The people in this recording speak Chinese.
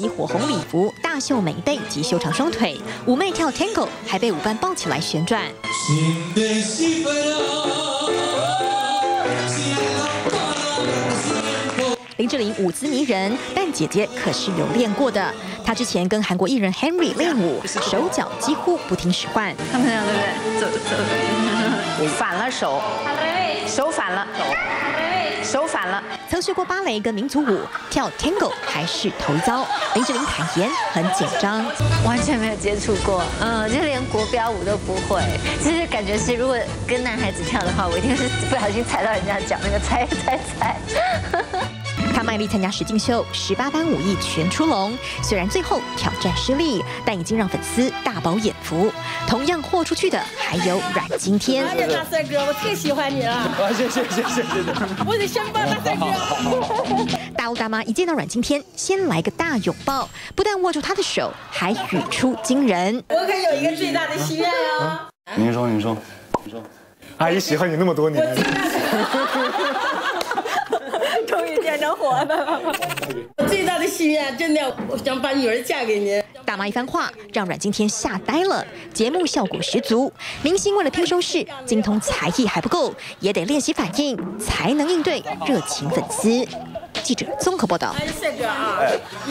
袭火红礼服，大秀美背及修长双腿，舞妹跳 Tango 还被舞伴抱起来旋转。林志玲舞姿迷人，但姐姐可是有练过的。她之前跟韩国艺人 Henry 练舞，手脚几乎不听使唤。 他们俩对不对？反了手，手反了，手反了。 曾学过芭蕾跟民族舞，跳 Tango 还是头一遭。林志玲坦言很紧张， 完全没有接触过，就连国标舞都不会。就是感觉是，如果跟男孩子跳的话，我一定是不小心踩到人家脚，那个踩。 他卖力参加实境秀，18般武艺全出笼。虽然最后挑战失利，但已经让粉丝大饱眼福。同样豁出去的还有阮经天。 哎呀，大帅哥，我太喜欢你了！谢谢。我得先抱大帅哥。 大陆大妈一见到阮经天，先来个大拥抱，不但握住他的手，还语出惊人。 我可有一个最大的心愿哦。 您说。阿姨喜欢你那么多年。 终于见着活的了！我最大的心愿，真的，我想把女儿嫁给您。 大妈一番话，让阮经天吓呆了。节目效果十足，明星为了拼收视，精通才艺还不够，也得练习反应，才能应对热情粉丝。记者综合报道。 哎，帅哥啊！